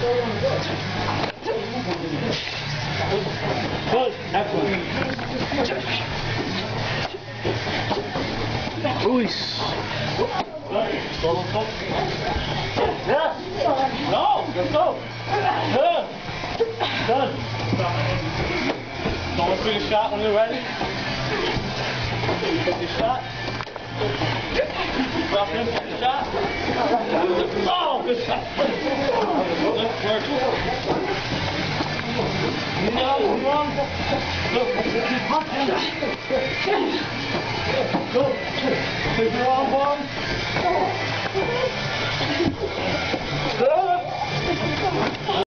Good. Excellent. Luis. Yes. No. Let's go. Good. Good. Going through your shot when you're ready. Take your shot. Drop in, take your shot. Oh, good shot. Good work. No, wrong. Look, go. Take your arm on.